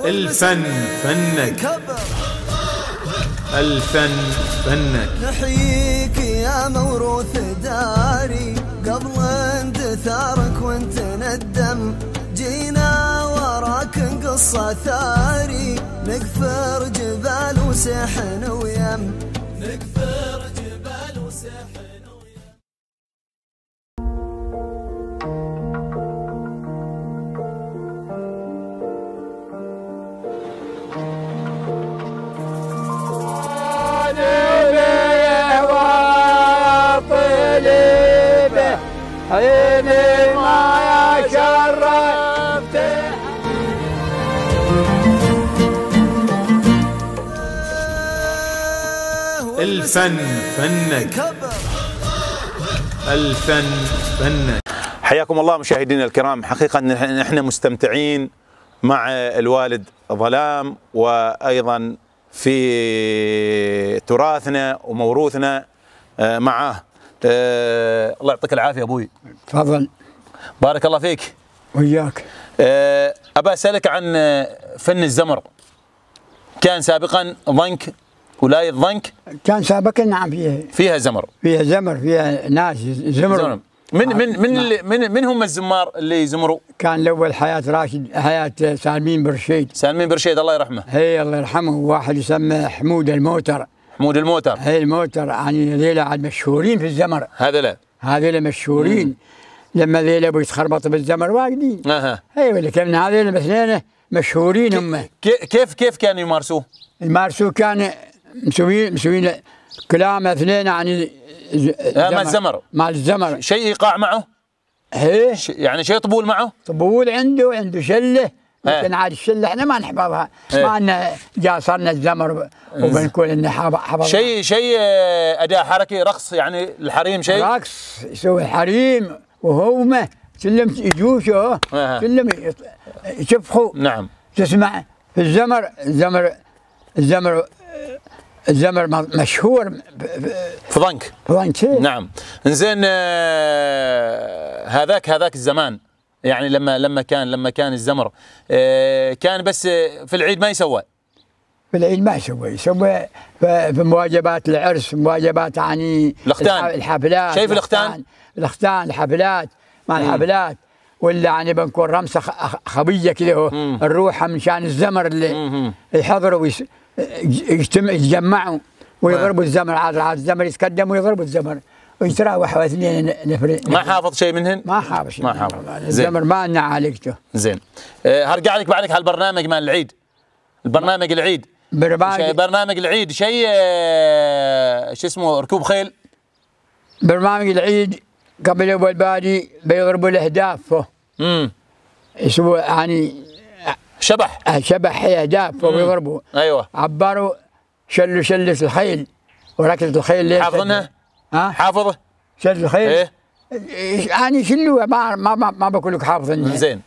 الفن فنك، الفن فنك. نحييك يا موروث داري، قبل اندثارك وانت ندم، جينا وراك قصة ثاري، نكفر جبال وسحن ويم، نكفر جبال وسحن ويم. عيني ما شرفت. الفن فنك، الفن فنك. حياكم الله مشاهدينا الكرام. حقيقة نحن مستمتعين مع الوالد ظلام، وأيضا في تراثنا وموروثنا معه. الله يعطيك العافية أبوي. تفضل. بارك الله فيك. وياك. أبا أسألك عن فن الزمر. كان سابقا ضنك، ولاية ضنك كان سابقا نعم فيها زمر، فيها زمر، فيها ناس زمر. من هم الزمار اللي يزمروا؟ كان الأول حياة راشد، حياة سالمين برشيد. سالمين برشيد الله يرحمه. هي الله يرحمه. واحد يسمى حمود الموتر. حمود الموتر. هي الموتر يعني ذيلا عاد مشهورين في الزمر. هذيلا مشهورين. لما ذيلا ابو يتخربط بالزمر واقدين. ايوه لكن هذيلا الاثنين مشهورين هم. كيف كانوا يمارسوه؟ يمارسوه كان مسوين كلام اثنين يعني مع الزمر. مع الزمر. شيء ايقاع معه؟ ايه يعني شيء طبول معه؟ طبول عنده شله. لكن عاد الشله احنا ما نحفظها. ما ان جا صرنا الزمر وبنقول انه حفظ. شيء اداء حركي، رقص يعني الحريم، شيء رقص يسوي الحريم وهومه كلهم يجوشوا كلهم يشفخوا. نعم. تسمع في الزمر مشهور في ضنك. في ضنك. نعم. انزين هذاك الزمان يعني لما كان الزمر كان بس في العيد ما يسوى. في العيد ما يسوى في مواجبات العرس، مواجبات يعني الحفلات. شايف الاختان الحفلات مع الحفلات، ولا يعني بنكون رمسه خبيه كذا نروحها من شان الزمر اللي يحضروا يتجمعوا ويضربوا الزمر. عاد الزمر يتقدم ويضربوا الزمر ويتراوحوا اثنين نفر. ما حافظ شيء منهن؟ ما حافظ شيء. ما حافظ. الزمر ما لنا عالجته. زين. هرجع لك بعدك هالبرنامج مال العيد. البرنامج العيد. برنامج العيد شيء شو اسمه، ركوب خيل. برنامج العيد قبل اول بادي بيضربوا الاهداف. يسووا يعني شبح اهداف ويضربوا. ايوه. عبروا شلة الخيل وركض الخيل. ليش حافظنها؟ حافظه؟ شلة الخيل. ايه يعني شلوها. ما بقول لك حافظنها. زين.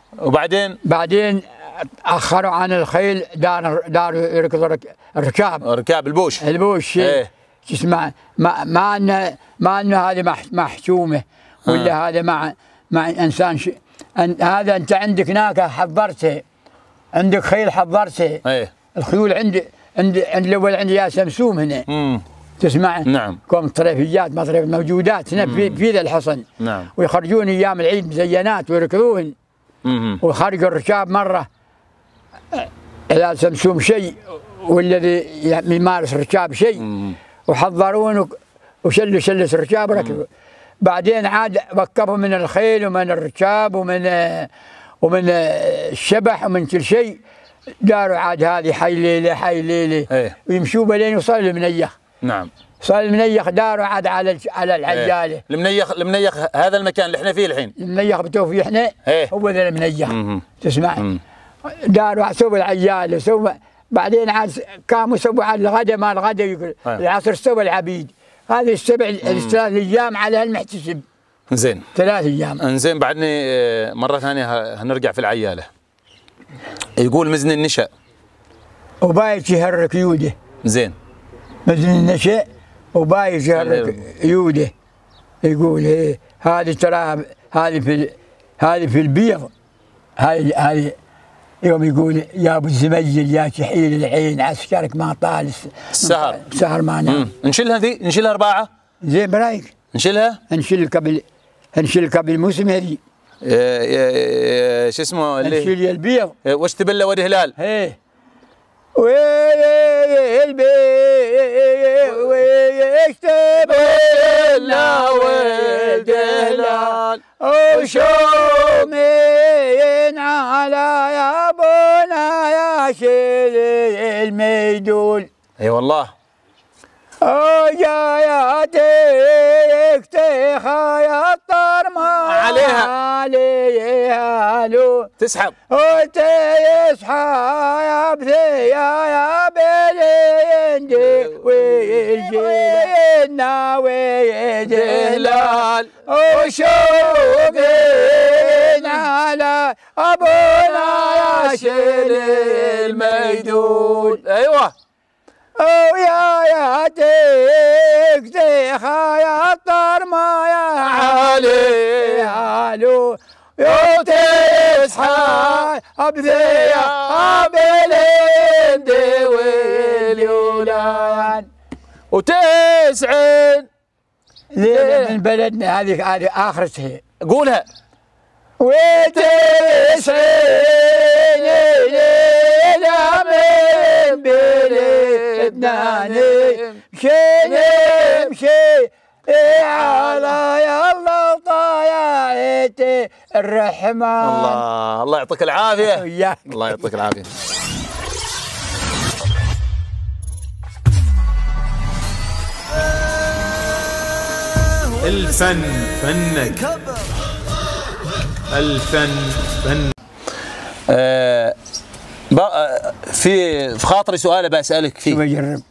بعدين اخروا عن الخيل، دار يركضوا ركاب البوش. ايه. تسمع ما انه هذه محسومه ولا هذا مع انسان هذا انت عندك ناقه حضرتها، عندك خيل حضرتها. ايه. الخيول عند الاول عندي يا سمسوم هنا. تسمع؟ نعم. كم طريفيات ما طريف موجودات هنا في ذا الحصن. نعم. ويخرجون ايام العيد مزينات ويركضون. وخرجوا الركاب مره الى سمسوم شيء والذي يمارس الركاب شيء، وحضرون وشلوا شلة الركاب وركبوا. بعدين عاد وقفوا من الخيل ومن الركاب ومن الشبح ومن كل شيء، داروا عاد هذه حي ليله ايه. ويمشوا بلين وصلوا المنيخ. نعم. صار المنيخ داروا عاد على العجاله. ايه. المنيخ هذا المكان اللي احنا فيه الحين. المنيخ بتوه فيه احنا. ايه. هو ذا المنيخ. تسمع؟ داروا سووا العجاله سووا. بعدين عاد قاموا سووا على الغداء، ما الغداء يقول العصر سووا العبيد. هذه ال3 ايام على المحتسب. زين. 3 ايام. انزين. بعدني مره ثانيه هنرجع في العياله. يقول مزن النشا وبايش يهرك يوده. زين. مزن النشا وبايش يهرك يوده. يقول هذه ترى هذه في البيض، هذه يوم يقول يا ابو الزميل يا شحيل العين عسكرك ما طال السهر ما نام. نشيلها ذي، نشيلها 4 زين برايك؟ نشيلها؟ نشيل قبل الموسم هذي. شو اسمه اللي نشيل البيض. وش تبله ود هلال؟ ايه ويش تبله ود هلال وشومين على يا ابونا يا شيل الميدول. اي والله. جاياتك تخيطر ما عليها لو تسحب وتسحب يا بلندي ويجينا ويجلال وشوقين على ابونا يا شيل الميدول. ايوه ويا تخيطر ما عليها لو وتسحب ثياب الهندي واليولان وتسعين من بلدنا هذه آخرتها. قولها. وتسعين ليلة من بلدنا مشي على يلا طايعت الرحمن. الله يعطيك العافية. وياك. الله يعطيك العافية. الفن فنك، الفن فن. في خاطري سؤال بسألك فيه. بجرب.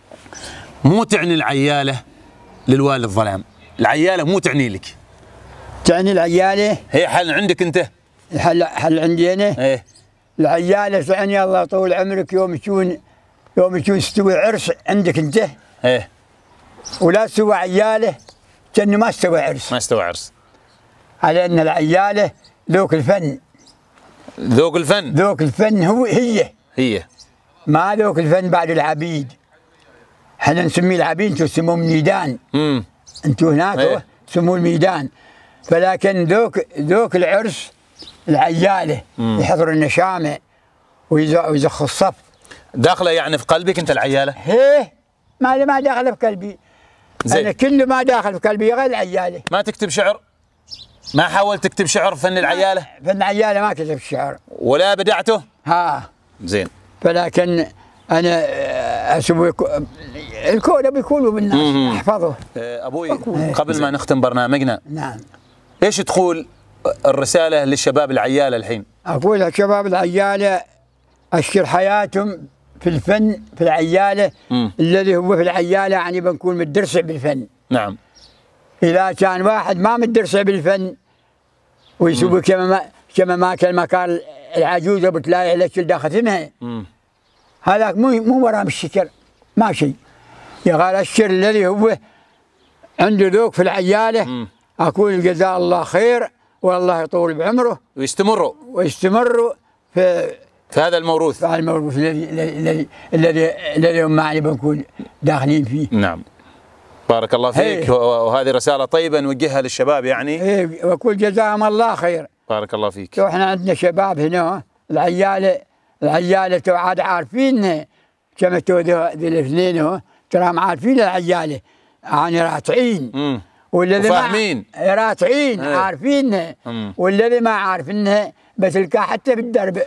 مو تعني العيالة للوالد ظلام، العيالة مو تعني لك. تعني العيالة هي حل عندك انت؟ حل عندي انا؟ ايه. العيالة تعني الله طول عمرك يوم يكون استوي عرس عندك انت. ايه. ولا تسوي عيالة كأنه ما استوى عرس. ما استوى عرس. على ان العيالة ذوق الفن. ذوق الفن. ذوق الفن هي ما ذوق الفن بعد العبيد. احنا نسميه العبيد، انتم تسموه الميدان. انتم هناك ايه. تسموه الميدان. فلكن ذوق العرس العياله يحضروا النشامه ويزخوا الصف. داخله يعني في قلبك انت العياله؟ ايه ما داخله في قلبي. زي. انا كله ما داخل في قلبي غير العياله. ما تكتب شعر؟ ما حاولت تكتب شعر فن العياله؟ فن العياله ما كتب الشعر ولا بدعته؟ ها زين. فلكن انا اسوي الكون بيقولوا بالناس احفظه. ابوي قبل ما نختم برنامجنا، نعم، ايش تقول الرساله للشباب العياله الحين؟ اقول للشباب العياله اشر حياتهم في الفن في العياله. الذي هو في العياله يعني بنكون متدرسع بالفن. نعم. اذا كان واحد ما متدرسع بالفن ويسوي كما ما كان قال العجوزه بتلاقي على شلده ختمها، هذاك مو وراه الشكر ما شيء. يقال الشر الذي هو عنده ذوق في العياله. اقول جزاه الله خير والله يطول بعمره ويستمروا في هذا الموروث. في هذا الموروث الذي هم معي بنكون داخلين فيه. نعم. بارك الله فيك. وهذه رساله طيبه نوجهها للشباب يعني. ايه واقول جزاهم الله خير. بارك الله فيك. احنا عندنا شباب هنا العياله عاد عارفين كما ذي الاثنين تراهم عارفين العياله يعني راتعين. والذي فاهمين راتعين عارفينها. والذي ما عارفينها بتلقاه حتى بالدرب.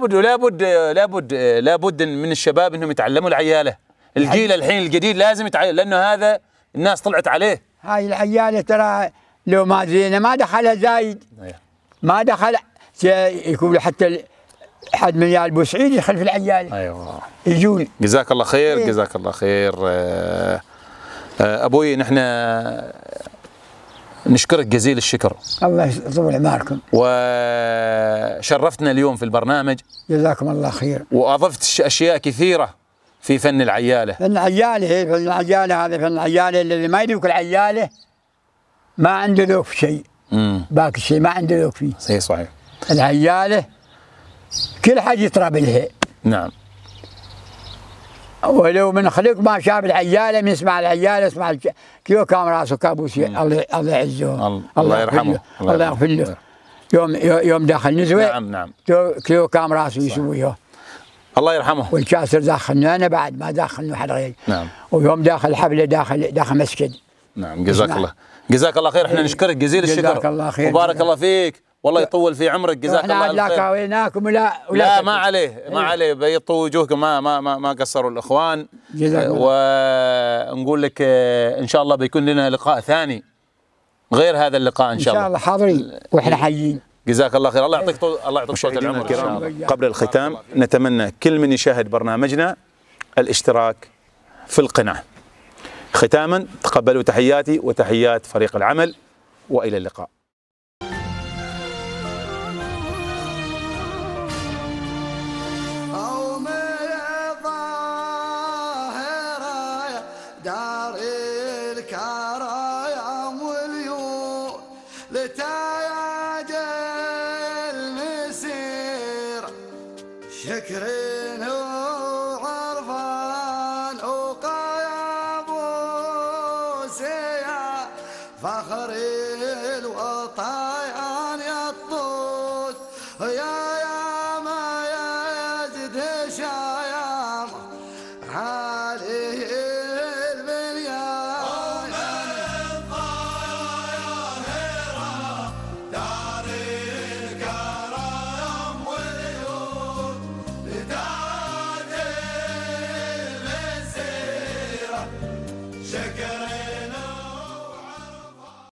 لابد من الشباب انهم يتعلموا العياله. الجيل الحين الجديد لازم يتعلم، لانه هذا الناس طلعت عليه. هاي العياله ترى لو ما زينه ما دخلها زايد. ما دخل يكون حتى حد من يا البوسعيد يدخل في العياله. ايوه يجون. جزاك الله خير. إيه؟ جزاك الله خير. ابوي نحن نشكرك جزيل الشكر. الله يطول عمركم. وشرفتنا اليوم في البرنامج. جزاكم الله خير. واضفت اشياء كثيره في فن العياله. فن العياله فن العياله هذا فن العياله الذي ما يذوق العياله ما عنده ذوق في شيء. باقي الشيء ما عنده ذوق فيه. صحيح. العياله كل حد يطرب لها. نعم. ولو من خلق ما شاف العياله، من يسمع العياله يسمع كيو كان راسه كابوسي. الله يعزه، الله يرحمه، الله يغفر له. يوم داخل نزوه. نعم نعم. كيو كان راسه يسويه. الله يرحمه. والكاسر داخلنا انا بعد ما داخلنا حد غيري. نعم. ويوم داخل الحفله داخل مسجد. نعم. جزاك الله، جزاك الله خير. احنا نشكرك جزيل الشكر. جزاك الله خير. وبارك الله فيك، والله يطول في عمرك. جزاك الله خير. لا كاويناكم لا ما عليه، ما عليه، بيطوا وجوهكم، ما قصروا الاخوان. جزاك الله. ونقول لك ان شاء الله بيكون لنا لقاء ثاني غير هذا اللقاء ان شاء الله. ان شاء الله حاضرين واحنا حيين. جزاك الله خير. الله يعطيك طول العمر. الكرام، قبل الختام نتمنى كل من يشاهد برنامجنا الاشتراك في القناة. ختاما تقبلوا تحياتي وتحيات فريق العمل، وإلى اللقاء. دار الكرايم واليوم لتايج المسير، شكر وعرفان وقايم وسيا، فخر الوطايان يطوس يا